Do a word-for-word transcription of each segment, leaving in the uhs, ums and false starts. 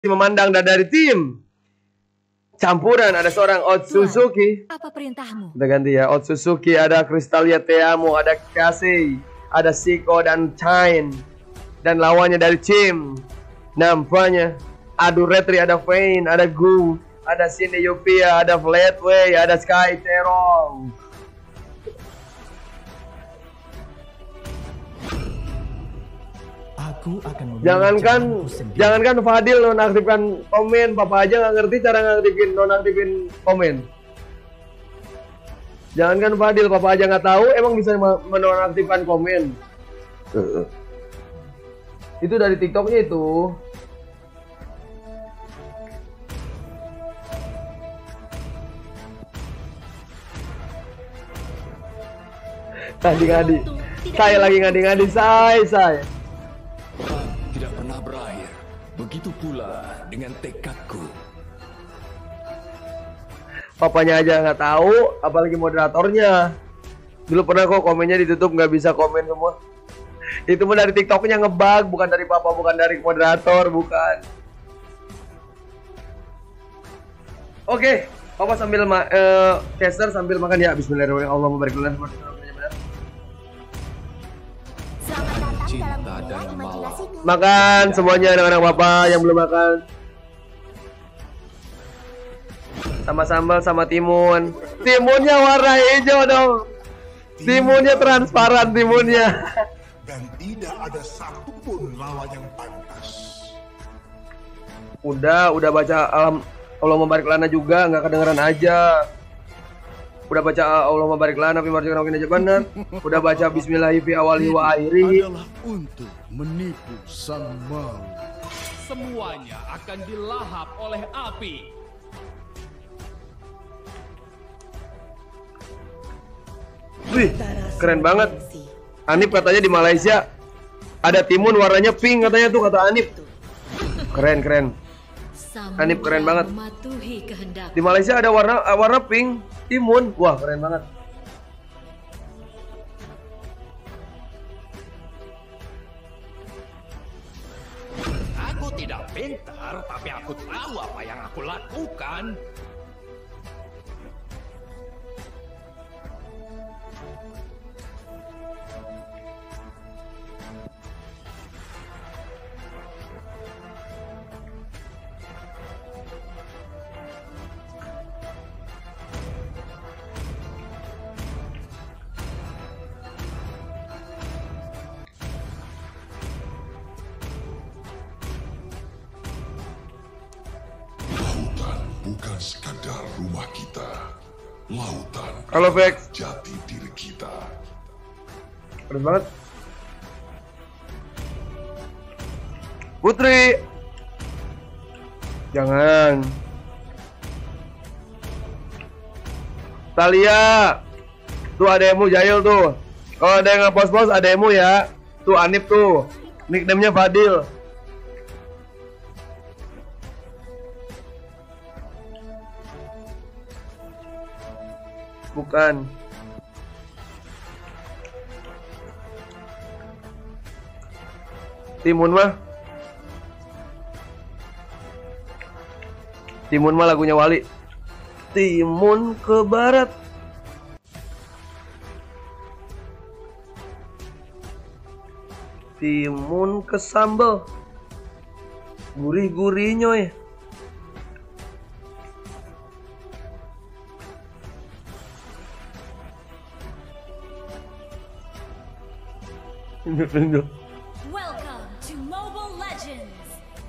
memandang, dan dari tim campuran ada seorang Otsutsuki. Apa perintahmu? Kita ganti ya. Otsutsuki, ada Crystalia Teamo, ada Kasei, ada Siko dan Chain. Dan lawannya dari tim nampaknya Adu Retri, ada Vayne, ada Gu, ada Sineyopia, ada Flatway, ada Sky Terong. Aku akan Jangankan jangankan Fadil nonaktifkan komen, papa aja nggak ngerti cara ngaktifin nonaktifin komen. Jangankan Fadil, papa aja nggak tahu emang bisa menonaktifkan komen. Uh. Itu dari TikToknya itu. Ngadi-ngadi. Saya lagi ngadi-ngadi, saya, saya. Tidak pernah berakhir. Begitu pula dengan tekadku. Papanya aja nggak tahu, apalagi moderatornya. Dulu pernah kok komennya ditutup, nggak bisa komen semua. Itu pun dari TikToknya ngebug, bukan dari papa, bukan dari moderator, bukan. Oke, papa sambil ma uh, caster sambil makan ya. Bismillahirrahmanirrahim. Allah membarik lana. Cinta dan malam. Makan semuanya anak-anak papa yang belum makan. Sama sambal sama timun. Timunnya warna hijau dong. Timunnya transparan timunnya. Dan tidak ada satupun lawan yang pantas. Udah, udah baca alam Allah membarik lana juga, nggak kedengeran aja. Udah baca Allah mabarik lana fi marjikan aja benar. Udah baca bismillahi fi awali wa akhiri. Adalah untuk menipu sang maut. Semuanya akan dilahap oleh api. Wih, keren banget. Anip katanya di Malaysia ada timun warnanya pink katanya tuh, kata Anip. Keren, keren. Anip keren banget. Di Malaysia ada warna warna pink timun. Wah, keren banget. Aku tidak pintar, tapi aku tahu apa yang aku lakukan. Bukan sekadar rumah kita, lautan Halo, Vex. jati diri kita. Keren banget. Putri. Jangan. Talia. Tuh ademu Jahil tuh. Kalau ada yang nge-post-post ademu ya. Tuh Anip tuh. Nickname-nya Fadil. Bukan. Timun mah. Timun mah lagunya Wali. Timun ke barat. Timun ke sambal. Gurih-gurih nyoy. Welcome to Mobile Legends.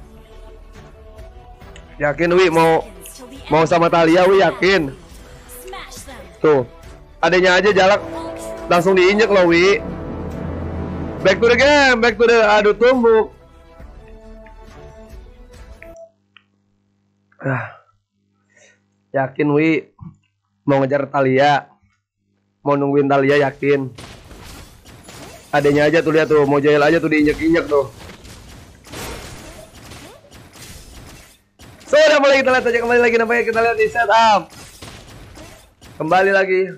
Yakin Wi mau mau sama Talia, Wi yakin. Smash them. Tuh, adanya aja jalak langsung diinjek loh, Wi. Back to the game, back to the adu tumbuk. Ah. Yakin Wi mau ngejar Talia. Mau nungguin Talia, yakin. Adanya aja tuh, lihat tuh, mau Jahil aja tuh diinjek-injek tuh. Sudah mulai, kita lihat aja kembali lagi namanya, kita lihat di setup. Kembali lagi.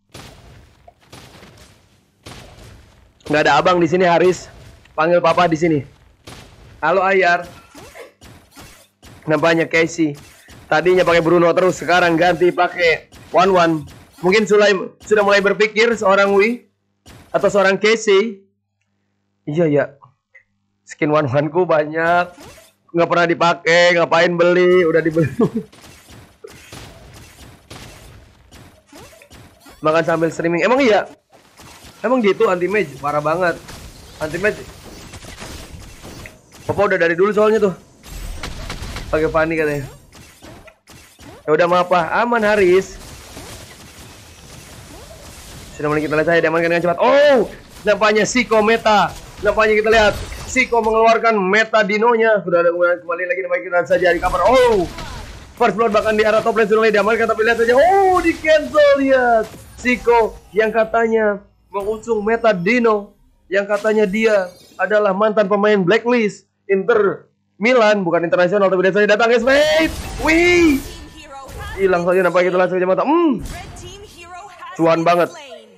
Nggak ada abang di sini, Haris. Panggil papa di sini. Halo Ayar. Nampaknya Casey. Tadinya pakai Bruno terus, sekarang ganti pakai One One. Mungkin Sulai sudah mulai berpikir seorang Wii atau seorang Casey. Iya ya. Skin One One ku banyak, nggak pernah dipakai, ngapain beli, udah dibeli. Makan sambil streaming. Emang iya? Emang gitu anti-mage? Parah banget. Anti-mage. Papa udah dari dulu soalnya tuh. Pakai Fanny katanya. Ya udah maaf apa? Aman Haris. Sudah mulai kita lihat saya diamankan dengan cepat. Oh, nampaknya Siko meta. Nampaknya kita lihat Siko mengeluarkan meta dinonya. Sudah ada kembali lagi namanya kita saja di cover. Oh, first blood bahkan di arah top lane sudah mulai diamankan, tapi lihat saja. Oh, di cancel lihat. Siko yang katanya mengusung meta dino, yang katanya dia adalah mantan pemain Blacklist Inter Milan, bukan internasional, tapi dia saja datang guys. Wait, wih, hilang saja nampaknya kita langsung aja mata. Hmm, cuan banget.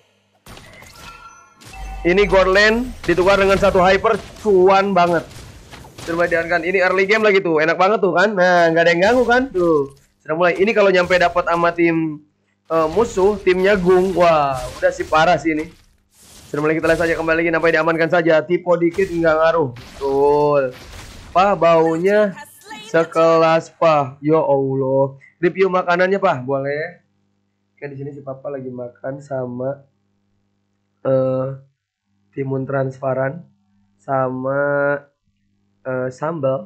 Ini gold lane ditukar dengan satu hyper, cuan banget. Coba diankan, ini early game lagi tuh, enak banget tuh kan. Nah, nggak ada yang ganggu kan tuh. Sudah mulai. Ini kalau nyampe dapat sama tim uh, musuh, timnya Gung, wah, udah sih parah sih ini. Sudah mulai kita lihat saja kembali lagi, nampai diamankan saja. Tipe dikit nggak ngaruh. Betul. Pah, baunya sekelas pah. Ya Allah. Review makanannya pah, boleh? Kan di sini si Papa lagi makan sama uh, timun transparan sama uh, sambal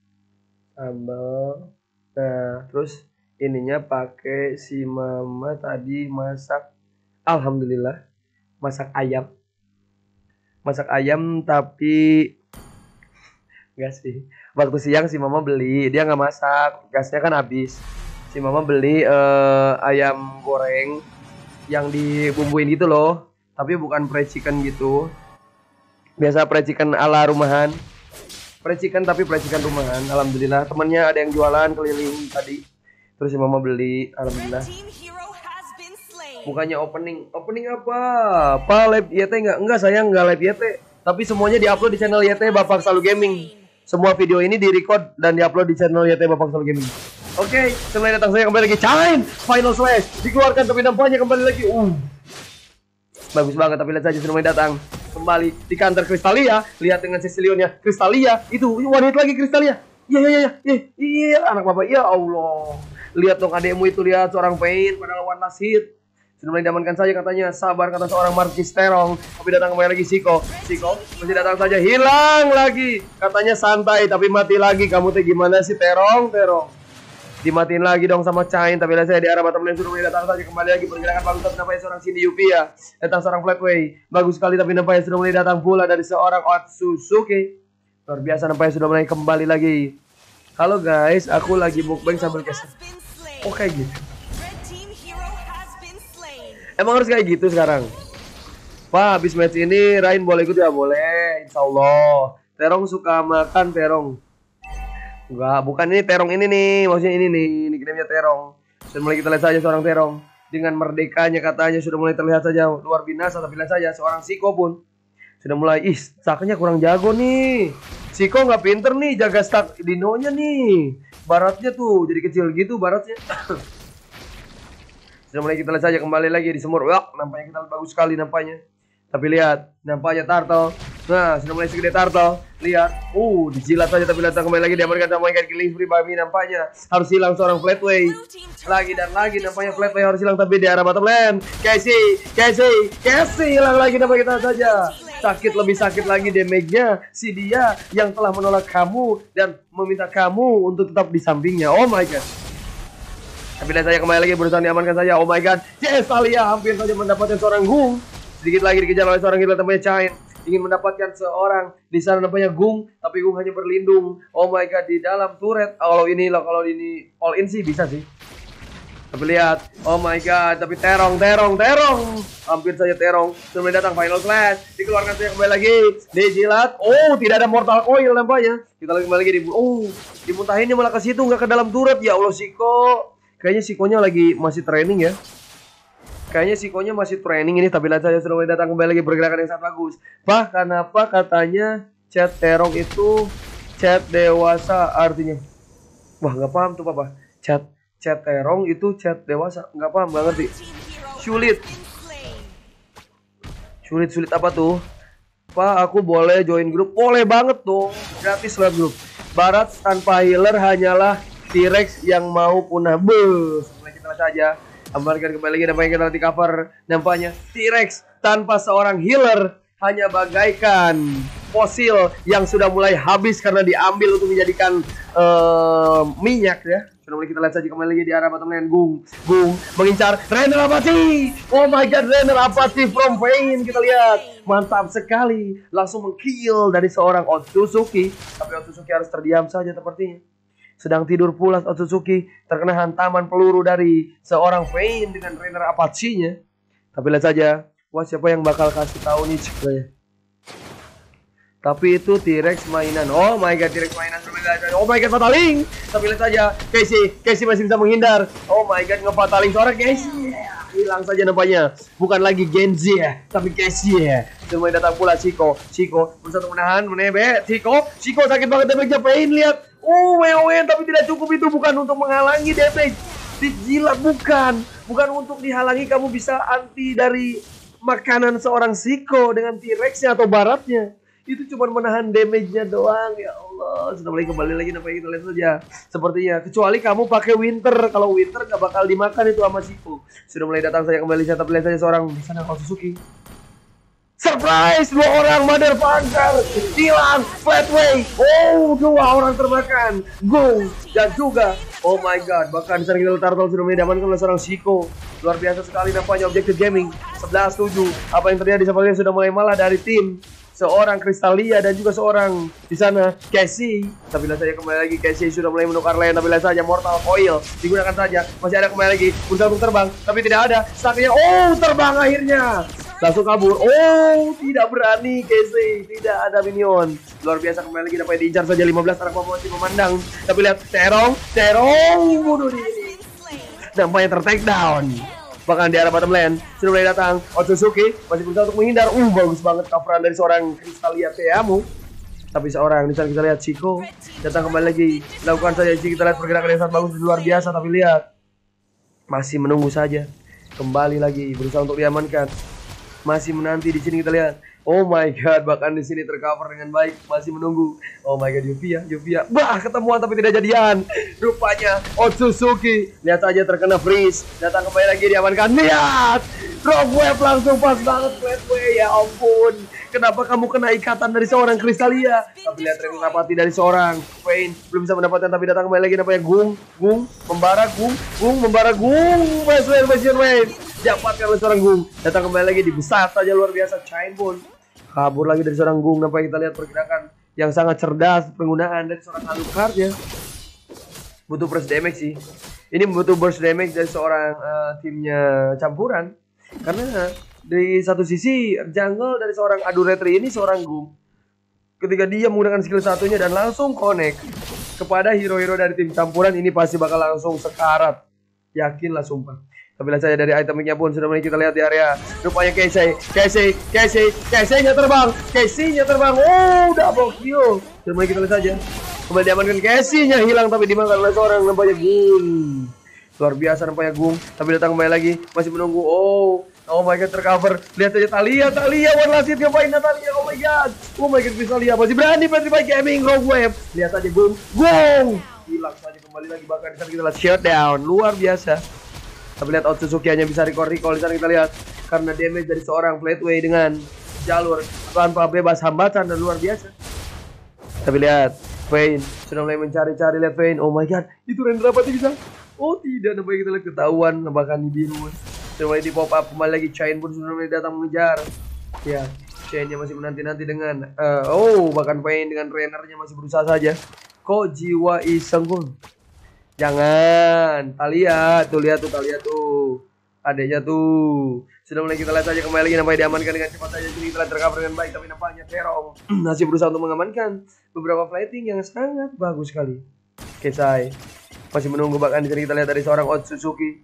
sambal. Nah terus ininya pakai si mama tadi masak, alhamdulillah masak ayam masak ayam tapi enggak sih, waktu siang si mama beli, dia nggak masak, gasnya kan habis. Si mama beli uh, ayam goreng yang dibumbuin gitu loh, tapi bukan fried chicken gitu. Biasa fried chicken ala rumahan. Fried chicken tapi fried chicken rumahan. Alhamdulillah temennya ada yang jualan keliling tadi. Terus si mama beli, alhamdulillah. Bukannya opening. Opening apa? Apa live Y T enggak? Enggak sayang, enggak live Y T. Tapi semuanya diupload di channel Y T Bapak Selalu Gaming. Semua video ini direcord dan diupload di channel Y T Bapak Selalu Gaming. Oke, okay, setelah datang saya kembali lagi. Chain Final Slash dikeluarkan tapi nampaknya kembali lagi. Uh. Bagus banget, tapi lihat saja sudah mulai datang kembali di kantor Kristalia. Lihat dengan Cecilionnya Kristalia itu one hit lagi Kristalia. Iya iya iya iya iya anak bapak, ya Allah. Lihat dong adekmu itu, lihat seorang Pain pada lawan last hit. Sudah mulai diamankan saja katanya, sabar kata seorang Marquis Terong. Tapi datang kembali lagi Siko. Siko masih datang saja, hilang lagi. Katanya santai tapi mati lagi. Kamu teh gimana sih Terong? Terong dimatiin lagi dong sama Chain, tapi lihat saya di arah bottom lane sudah mulai datang saja kembali lagi pergerakan bagus, tapi nampaknya seorang Cindy Yupia datang seorang Flatway bagus sekali, tapi nampaknya sudah mulai datang pula dari seorang Otsutsuki. Luar biasa, nampaknya sudah mulai kembali lagi. Halo guys, aku lagi mukbang sambil caster. Oh kayak gitu. Emang harus kayak gitu sekarang? Pak, habis match ini Rain boleh ikut ya? Boleh, insya Allah. Terong suka makan terong. Enggak, bukan ini terong ini nih, maksudnya ini nih, ini nickname-nya terong. Sudah mulai kita lihat saja seorang terong dengan merdekanya katanya sudah mulai terlihat saja luar binasa, tapi lihat saja seorang Siko pun sudah mulai, ih, stacknya kurang jago nih. Siko nggak pinter nih jaga stack dinonya nih. Baratnya tuh jadi kecil gitu baratnya. Sudah mulai kita lihat saja kembali lagi di semur. Wah, nampaknya kita bagus sekali nampaknya. Tapi lihat, nampaknya Turtle. Nah, sudah mulai segede Turtle. Lihat, uh, dijilat saja tapi lihat kembali lagi diamankan sama ikan killing spree Bami. Nampaknya harus hilang seorang Flatway. Lagi dan lagi nampaknya Flatway harus hilang tapi di arah bottom lane. Casey, Casey, Casey hilang lagi nampaknya kita saja. Sakit lebih sakit lagi damage-nya si dia yang telah menolak kamu dan meminta kamu untuk tetap di sampingnya. Oh my god. Tapi lihat saya kembali lagi berusaha diamankan saja. Oh my god. Yes, Alia hampir saja mendapatkan seorang Gung. Sedikit lagi dikejar oleh seorang gila namanya Chain. Ingin mendapatkan seorang di sana namanya Gung, tapi Gung hanya berlindung. Oh my god, di dalam turret. Kalau ini loh, kalau ini all in sih bisa sih. Tapi lihat, oh my god, tapi terong, terong, terong. Hampir saja terong. Sudah datang Final Slash. Dikeluarkan saja kembali lagi. Dijilat. Oh, tidak ada Mortal Coil nampaknya. Kita lagi kembali lagi di oh, dimuntahinnya malah ke situ, nggak ke dalam turret. Ya Allah, Siko. Kayaknya Sikonya lagi masih training ya. Kayaknya Sikonya masih training ini, tapi lihat saya sudah mulai datang kembali lagi pergerakan yang sangat bagus. Bah, kenapa katanya chat terong itu chat dewasa artinya? Wah, nggak paham tuh Papa. Chat chat terong itu chat dewasa. Nggak paham, nggak ngerti. Sulit. Sulit sulit apa tuh? Pak, aku boleh join grup? Boleh banget dong. Gratis lah grup. Barat tanpa healer hanyalah T-Rex yang mau punah. Bus. Kita lihat saja. Amarkan kembali lagi nampaknya kita nanti cover. Nampaknya T-Rex tanpa seorang healer hanya bagaikan fosil yang sudah mulai habis karena diambil untuk dijadikan uh, minyak ya. Sudah mulai kita lihat saja kembali lagi di arah bottom lane. Gung, Gung mengincar Renner Apathy. Oh my god, Renner Apathy from Pain. Kita lihat, mantap sekali. Langsung meng-kill dari seorang Otsutsuki. Tapi Otsutsuki harus terdiam saja sepertinya. Sedang tidur pulas Otsutsuki, terkena hantaman peluru dari seorang Pain dengan Renner Apathy-nya. Tapi lihat saja, wah siapa yang bakal kasih tahu nih ya. Tapi itu T-Rex mainan. Oh my god, T-Rex mainan. Oh my god, Fataling. Tapi lihat saja, Casey, Casey masih bisa menghindar. Oh my god, nge-Fataling seorang Casey. Hilang saja nampaknya. Bukan lagi Genji ya, tapi Casey ya. Semua datang pula Chico. Chico berusaha menahan, menebe. Chico, Chico sakit banget damage-nya. Pain lihat. Oh, W O N tapi tidak cukup itu, bukan untuk menghalangi damage. Dijilat bukan. Bukan untuk dihalangi, kamu bisa anti dari makanan seorang Chico dengan T-Rex-nya atau baratnya. Itu cuma menahan damage-nya doang. Ya Allah, sudah mulai kembali lagi nampaknya kita lihat saja. Sepertinya kecuali kamu pakai Winter. Kalau Winter gak bakal dimakan itu sama Chico. Sudah mulai datang saya kembali, saya lihat saja seorang di sana Otsutsuki. Surprise, dua orang Mother Puncher hilang, Flatway. Oh, dua orang termakan. Go dan juga oh my god, bahkan di sana kita Turtle sudah mulai diamankan oleh seorang Chico. Luar biasa sekali nampaknya Objective Gaming. Sebelas tujuh. Apa yang terjadi sepertinya sudah mulai malah dari tim seorang Crystalia dan juga seorang di sana Casey. Tapi lihat saja kembali lagi Casey sudah mulai menukar lane. Tapi lihat saja Mortal Coil digunakan saja. Masih ada kembali lagi berusaha untuk terbang, tapi tidak ada. Saatnya oh terbang akhirnya. Langsung kabur. Oh tidak berani Casey. Tidak ada minion. Luar biasa kembali lagi dapat diincar saja lima belas. Anak masih memandang. Tapi lihat Terong, Terong bunuh diri. Nampaknya ter-take down. Bahkan di arah bottom lane sudah mulai datang Otsutsuki masih berusaha untuk menghindar. Uh bagus banget coveran dari seorang Crystalia Teamu. Tapi seorang di sana kita lihat Chico datang kembali lagi. Lakukan saja kita lihat pergerakan yang sangat bagus luar biasa. Tapi lihat masih menunggu saja. Kembali lagi berusaha untuk diamankan. Masih menanti di sini kita lihat. Oh my god, bahkan di sini tercover dengan baik, masih menunggu. Oh my god, Yuvia, Yuvia. Bah, ketemuan tapi tidak jadian. Rupanya Otsutsuki. Lihat saja terkena freeze. Datang kembali lagi diamankan. Lihat. Rogue Wave langsung pas banget Flatway. Ya ampun. Kenapa kamu kena ikatan dari seorang Crystalia? Tapi lihat Renner Apathy dari seorang Pain belum bisa mendapatkan, tapi datang kembali lagi namanya Gung, Gung, membara Gung, Gung, membara Gung. Best Wayne, Best Wayne. Dapatkan oleh seorang Gung. Datang kembali lagi dibesar saja luar biasa Chain pun. Kabur lagi dari seorang Gung. Nampak kita lihat pergerakan yang sangat cerdas penggunaan dari seorang Alucard ya. Butuh burst damage sih. Ini butuh burst damage dari seorang uh, timnya campuran. Karena di satu sisi jungle dari seorang Aduretri ini seorang Gung. Ketika dia menggunakan skill satunya dan langsung connect kepada hero-hero dari tim campuran, ini pasti bakal langsung sekarat. Yakinlah sumpah. Tapi lihat saja dari itemnya pun sudah mulai kita lihat di area. Rupanya Casey, Casey, Casey, Casey-nya terbang, Casey-nya terbang. Oh, double kill. Sudah mulai kita lihat saja. Kembali diamankan Casey-nya hilang tapi dimakan oleh seorang nampaknya Gung. Luar biasa nampaknya Gung. Tapi datang kembali lagi, masih menunggu. Oh, oh my god tercover. Lihat saja Talia, Talia one last hit ngapain Talia. Oh my god. Oh my god Crystalia masih berani Petrify Gaming Rogue Wave. Lihat saja Gung. Gung. Hilang saja kembali lagi bahkan di sana kita lihat shutdown. Luar biasa. Tapi lihat Otsutsuki hanya bisa recall-recall di sana kita lihat karena damage dari seorang Flatway dengan jalur tanpa bebas hambatan dan luar biasa. Tapi lihat Pain sudah mulai mencari-cari, lihat Pain. Oh my god, itu Renner Apathy bisa. Oh tidak, nampaknya kita lihat ketahuan bahkan di biru. Sudah mulai di pop up kembali lagi. Chain pun sudah mulai datang mengejar. Ya, Chainnya masih menanti-nanti dengan uh, oh bahkan Pain dengan Rennernya masih berusaha saja. Kok jiwa iseng pun. Jangan, Talia, tuh lihat tuh Talia tuh, adanya tuh. Sudah mulai kita lihat saja kembali lagi nampaknya diamankan dengan cepat saja. Jadi kita tercover dengan baik, tapi nampaknya Terong masih berusaha untuk mengamankan beberapa fighting yang sangat bagus sekali. Kesai masih menunggu, bahkan di sini kita lihat dari seorang Otsutsuki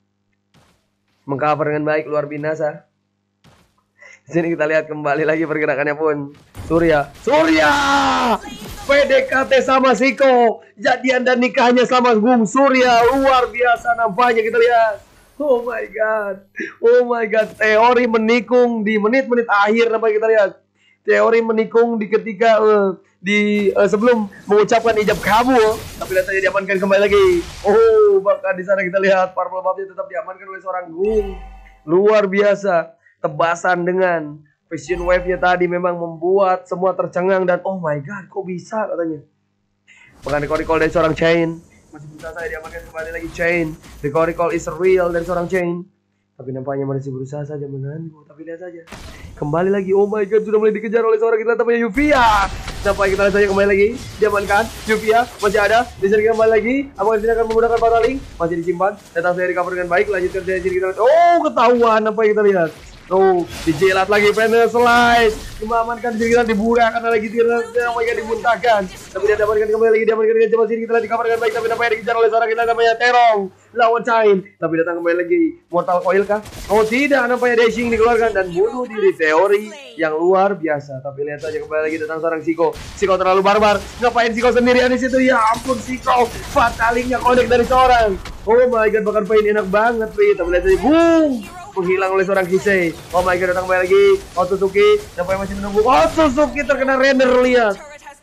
mengcover dengan baik, luar binasa. Di sini kita lihat kembali lagi pergerakannya pun. Surya, Surya, P D K T sama Siko. Jadian dan nikahnya sama Gung Surya. Luar biasa nampaknya kita lihat. Oh my god. Oh my god. Teori menikung di menit-menit akhir nampaknya kita lihat. Teori menikung di ketika uh, di uh, sebelum mengucapkan ijab kabul, tapi lihat saja diamankan kembali lagi. Oh, bahkan di sana kita lihat Purple Buff-nya tetap diamankan oleh seorang Gung. Luar biasa. Tebasan dengan Vision Wave-nya tadi memang membuat semua tercengang dan oh my god, kok bisa katanya. Bahkan recall dari seorang Chain. Masih berusaha saya diamankan kembali lagi Chain. Recall is real dari seorang Chain. Tapi nampaknya masih berusaha saja menahanku. Tapi lihat saja. Kembali lagi. Oh my god. Sudah mulai dikejar oleh seorang kita namanya Yuvia. Nampaknya kita lihat saja kembali lagi. Diamankan. Yuvia masih ada. Diserang kembali lagi. Apakah dia akan menggunakan Fataling? Masih disimpan. Datang saya recover dengan baik. Lanjutkan saya sini kita lihat. Oh ketahuan. Apa yang kita lihat. Oh, dijilat lagi Final Slice. Diamankan di kita diburak karena lagi tidak namanya dimuntahkan. Tapi dia dapatkan kembali lagi diamankan dengan cepat sini kita lihat dikabarkan baik tapi nampaknya dikejar oleh seorang kita namanya Terong lawan Chain. Tapi datang kembali lagi Mortal Coil kah? Oh tidak, nampaknya dashing dikeluarkan dan bunuh diri. Teori yang luar biasa. Tapi lihat saja kembali lagi datang seorang Siko. Siko terlalu barbar. Ngapain Siko sendirian di situ? Ya ampun Siko. Fatalingnya connect dari seorang. Oh my god, bahkan Pain enak banget Pi. Tapi lihat saja boom. Menghilang oleh seorang Kisei. Oh my god, datang kembali lagi Otsutsuki. Nampaknya masih menunggu. Otsutsuki terkena render, lihat.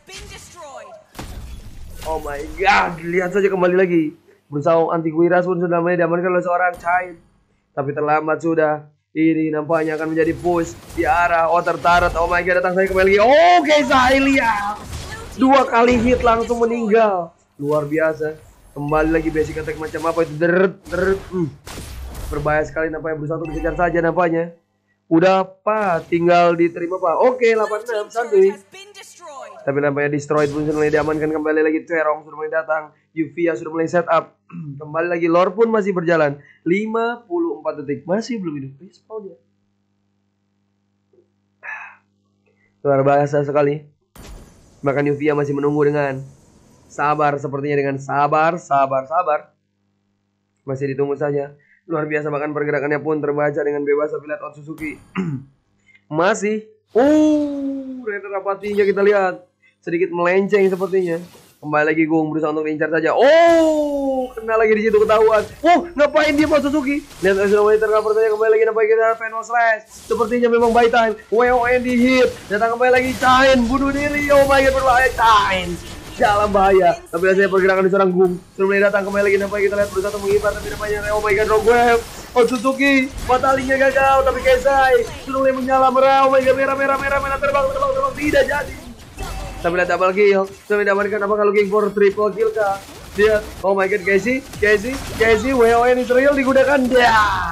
Oh my god, lihat saja kembali lagi. Berusaha anti Kuiras pun sudah mulai diamankan oleh seorang Chain. Tapi terlambat sudah. Ini nampaknya akan menjadi push di arah Outer Turret. Oh my god, datang saya kembali lagi. Oke, okay, saya lihat. Dua kali hit langsung meninggal. Luar biasa. Kembali lagi basic attack macam apa itu. Deret, deret. Hmm. Berbahaya sekali nampaknya, berusaha untuk dikejar saja nampaknya. Udah pak, tinggal diterima pak. Oke, delapan enam santuy. Tapi nampaknya destroyed pun sudah mulai diamankan kembali lagi. Terong sudah mulai datang. Yuvia sudah mulai set up. Kembali lagi lore pun masih berjalan. lima puluh empat detik masih belum hidup. Respawn ya. Luar biasa sekali. Bahkan Yuvia masih menunggu dengan sabar, sepertinya dengan sabar, sabar, sabar. Masih ditunggu saja. Luar biasa, bahkan pergerakannya pun terbaca dengan bebas. Tapi lihat Otsutsuki masih. Oh, render apatinya kita lihat sedikit melenceng sepertinya. Kembali lagi Gung berusaha untuk incar saja. Oh, kena lagi di situ ketahuan. Oh, ngapain dia Otsutsuki? Lihat sudah mulai tercover saja kembali lagi. Nampaknya kita Final Slash. Sepertinya memang buy time. W O N di hit. Datang kembali lagi Chain bunuh diri. Oh my god, berbahaya Chain. Dalam bahaya. Tapi lihat saya pergerakan di seorang Gung. Sudah mulai datang kembali lagi. Nampaknya kita lihat berusaha untuk mengibar. Tapi nampaknya oh my god, Rogue Wave. Otsutsuki Fatalingnya gagal. Tapi Kesai sudah mulai menyala merah. Oh my god, merah merah merah merah terbang terbang terbang. Tidak jadi. Tapi lihat double kill. Sudah diamankan. Apakah looking for triple kill kah? Lihat. Oh my god, Casey Casey Casey W O N Israel digunakan. Ya.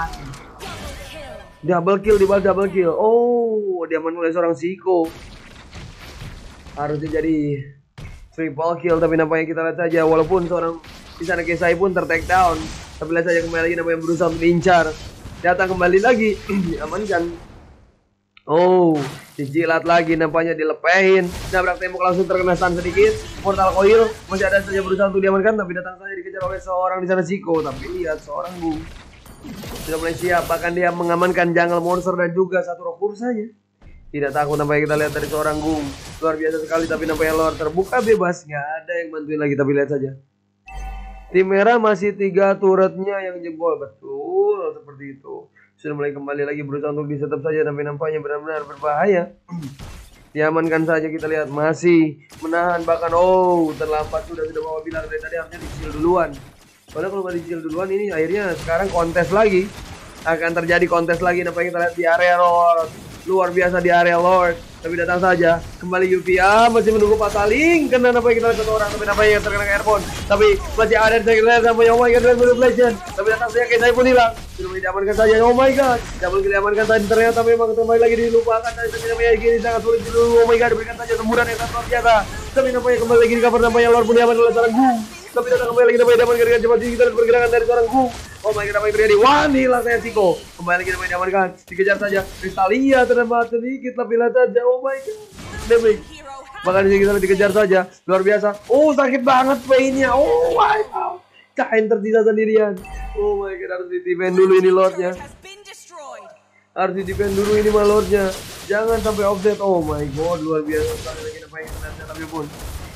Double kill di bawah double kill. Oh, diamankan oleh seorang Siko. Harusnya jadi triple kill, tapi nampaknya kita lihat saja walaupun seorang di sana Kesai pun ter-take down. Tapi lihat saja kembali lagi nampaknya berusaha untuk diincar. Datang kembali lagi diamankan. Oh, dijilat lagi nampaknya dilepehin. Nabrak tembok langsung terkena stun sedikit. Mortal Coil masih ada saja berusaha untuk diamankan, tapi datang saja dikejar oleh seorang di sana Siko. Tapi lihat seorang Gung sudah mulai siap, bahkan dia mengamankan jungle monster dan juga satu rock bursanya. Tidak takut nampaknya kita lihat dari seorang Gung. Luar biasa sekali, tapi nampaknya lore terbuka bebas. Nggak ada yang bantuin lagi, tapi lihat saja. Tim merah masih tiga turretnya yang jebol. Betul, seperti itu. Sudah mulai kembali lagi berusaha untuk di-setup saja, tapi nampaknya benar-benar berbahaya. Diamankan saja kita lihat. Masih menahan, bahkan oh terlambat sudah. Sudah bawa bilang dari tadi harusnya di-kill duluan. Soalnya kalau nggak di-kill duluan ini akhirnya sekarang kontes lagi. Akan terjadi kontes lagi, nampaknya kita lihat di area Lord. Luar biasa di area Lord. Tapi datang saja kembali Yuvia masih menunggu Fataling. Kena apa yang kita lihat satu orang, tapi apa yang terkena airborne. Tapi masih ada di sekitar sampai oh my god, Red Bull Legend. Tapi datang saja Kesai pun hilang. Sudah diamankan saja. Oh my god, double kill diamankan tadi, ternyata memang kembali lagi dilupakan. Tadi namanya gini sangat sulit dulu. Oh my god, diberikan saja temuran yang sangat luar biasa. Tapi nampaknya kembali lagi di cover nampaknya Lord pun diamankan oleh seorang Gung. Tapi datang kembali lagi namanya diamankan dengan cepat. Kita lihat pergerakan dari seorang Gung. Oh my god, apa yang terjadi? Wah, hilang saya Siko. Kembali lagi namanya diamankan. Dikejar saja. Kristalia terlambat sedikit, tapi lihat saja. Oh my god. Damage. Bahkan di sini kita dikejar saja. Luar biasa. Oh, sakit banget painnya. Oh my god. Chain tersisa sendirian. Oh my god, harus di-defend dulu ini lordnya. Harus di-defend dulu ini mah lordnya. Jangan sampai offset. Oh my god, luar biasa sekali lagi namanya kena, tapi pun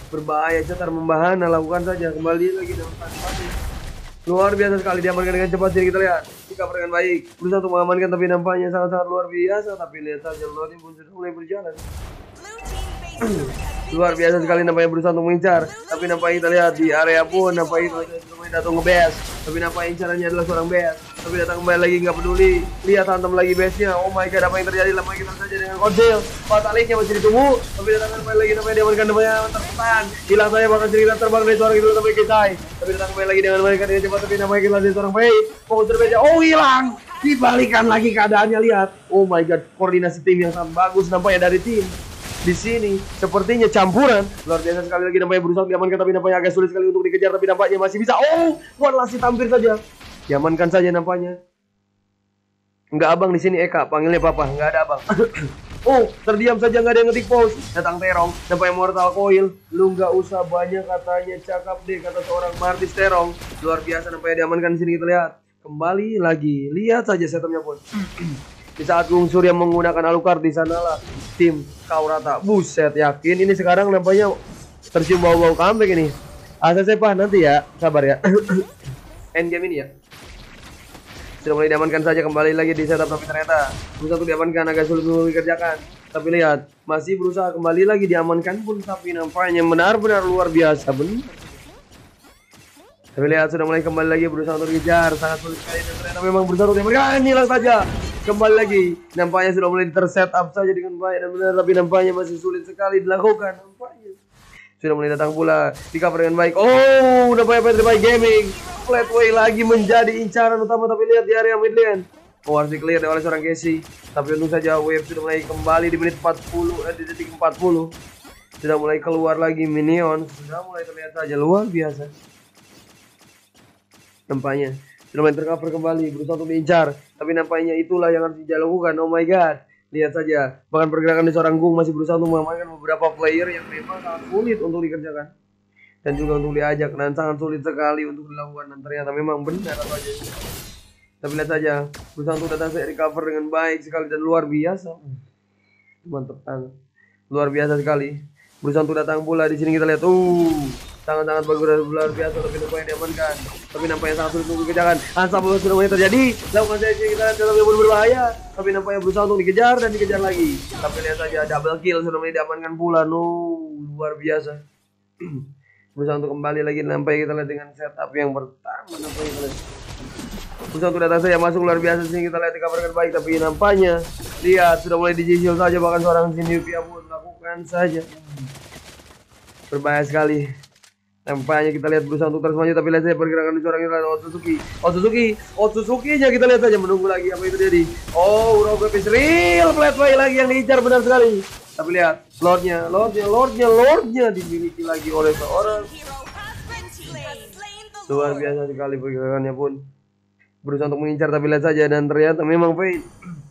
Berbahaya, cetar membahana, lakukan saja. Kembali lagi dengan Fanny. Luar biasa sekali diamankan dengan cepat. Sini kita lihat sikap dengan baik, berusaha untuk mengamankan, tapi nampaknya sangat-sangat luar biasa. Tapi lihat saja Lordnya pun sudah mulai berjalan. Luar biasa sekali nampaknya berusaha untuk mengincar, tapi nampaknya kita lihat di area pun nampaknya itu datang nge-base, tapi nampaknya incarannya adalah seorang base, tapi datang kembali lagi nggak peduli. Lihat hantam lagi base-nya. Oh my god, apa yang terjadi? Lama kita saja dengan Konsil. Fataliknya masih ditunggu, tapi datang kembali lagi nampaknya diamankan, nampaknya terpetan. Hilang saya bahkan cerita terbang dari seorang itu sampai Kisai, tapi datang kembali lagi dengan mereka dengan cepat, tapi nampaknya kita dari seorang Fei. Fokus terbeja. Oh hilang. Dibalikan lagi keadaannya, lihat. Oh my god, koordinasi tim yang sangat bagus nampaknya dari tim. Di sini sepertinya campuran. Luar biasa sekali lagi nampaknya berusaha diamankan, tapi nampaknya agak sulit sekali untuk dikejar, tapi nampaknya masih bisa. Oh, Wan Lassie tampil saja. Diamankan saja nampaknya. Enggak abang di sini Eka, panggilnya papa, enggak ada abang. Oh, terdiam saja, enggak ada yang ngetik pause. Datang Terong, nampaknya Mortal Coil. Lu enggak usah banyak katanya, cakap deh kata seorang Martis Terong. Luar biasa nampaknya diamankan di sini, kita lihat. Kembali lagi, lihat saja setupnya pun. Di saat Gung Surya menggunakan Alucard, di sanalah tim kau rata. Buset, yakin ini sekarang nampaknya tercium bau-bau comeback ini. Asa Sepah nanti ya, sabar ya. End game ini ya. Sudah mulai diamankan saja, kembali lagi di setup, tapi ternyata berusaha untuk diamankan agak sulit untuk dikerjakan. Tapi lihat, masih berusaha kembali lagi diamankan pun, tapi nampaknya benar-benar luar biasa benar. Tapi lihat sudah mulai kembali lagi berusaha untuk dikejar, sangat sulit sekali dan ternyata memang berusaha untuk diamankan. Hilang saja. Kembali lagi, nampaknya sudah mulai terset up saja dengan baik dan benar, tapi nampaknya masih sulit sekali dilakukan. Nampaknya sudah mulai datang pula di cover dengan baik. Oh, nampaknya Petrify Gaming Flatway lagi menjadi incaran utama, tapi lihat di area mid lane. Oh, harus di clear oleh seorang Casey, tapi untung saja wave sudah mulai kembali di menit empat puluh, eh, di detik empat puluh. Sudah mulai keluar lagi minion, sudah mulai terlihat saja luar biasa. Nampaknya sudah main tercover kembali, berusaha untuk diincar, tapi nampaknya itulah yang harus dilakukan. Oh my god, lihat saja, bahkan pergerakan di seorang Gung masih berusaha untuk mengamankan beberapa player yang memang sangat sulit untuk dikerjakan dan juga untuk diajak, dan sangat sulit sekali untuk dilakukan, dan ternyata memang benar apa aja. Tapi lihat saja, berusaha untuk datang saya recover dengan baik sekali dan luar biasa. Mantap banget, luar biasa sekali. Berusaha untuk datang pula di sini, kita lihat, uh sangat-sangat bagus dan luar biasa, tapi nampaknya diamankan, tapi nampaknya sangat sulit untuk dikerjakan. Ansabel sudah mulai terjadi, lakukan saja kita dalam yang berbahaya, tapi nampaknya berusaha untuk dikejar dan dikejar lagi. Tapi lihat saja, double kill sudah mulai diamankan pula. No, luar biasa. Berusaha untuk kembali lagi, nampaknya kita lihat dengan setup yang pertama, nampaknya kita lihat berusaha untuk datang saja masuk, luar biasa. Sini kita lihat dikabarkan baik, tapi nampaknya lihat sudah mulai dijisil saja, bahkan seorang Zinuvia pun lakukan saja. Berbahaya sekali. Nampaknya kita lihat berusaha untuk terus maju, tapi lihat saja pergerakan di seorang ini adalah Otsutsuki. Otsutsuki, Otsutsuki-nya kita lihat saja, menunggu lagi apa itu terjadi. Oh, Rogue Israel Flatway lagi yang diincar benar sekali. Tapi lihat, Lordnya, Lordnya, Lordnya, Lordnya dimiliki lagi oleh seorang. Luar biasa sekali pergerakannya pun. Berusaha untuk mengincar, tapi lihat saja, dan ternyata memang Fate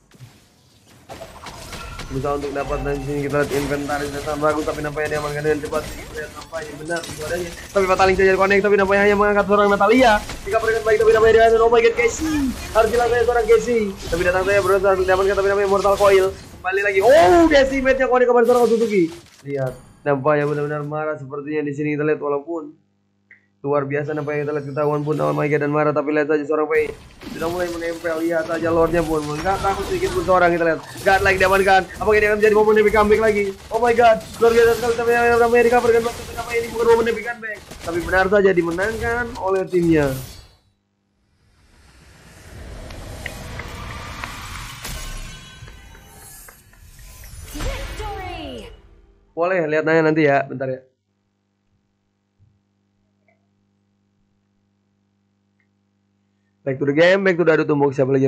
berusaha untuk dapat, dan sini kita lihat inventaris dan sangat bagus, tapi nampaknya dia mengamankan dengan cepat. Lihat nampaknya benar itu adanya, tapi Fataling saja connect, tapi nampaknya hanya mengangkat seorang Natalia. Jika berikan baik, tapi nampaknya dia, oh my god, Casey harus hilang saya seorang Casey, tapi datang saya berusaha untuk diamankan, tapi nampaknya Mortal Coil kembali lagi. Oh, decimate-nya connect kepada seorang Otsutsuki. Lihat, nampaknya benar-benar marah sepertinya di sini kita lihat, walaupun luar biasa nampaknya kita lihat ketahuan pun, oh my god, dan marah, tapi lihat saja seorang Fei sudah mulai menempel. Lihat saja Lordnya pun enggak takut sedikit pun seorang, kita lihat God like diamankan. Apakah dia akan menjadi momen epic comeback lagi? Oh my god, luar biasa sekali, tapi yang ramai di cover kan, kenapa ini bukan momen epic comeback, tapi benar saja dimenangkan oleh timnya. Victory! Boleh lihat nanya nanti ya, bentar ya. Back to the game, back to the adu tumbuk, siapa lagi?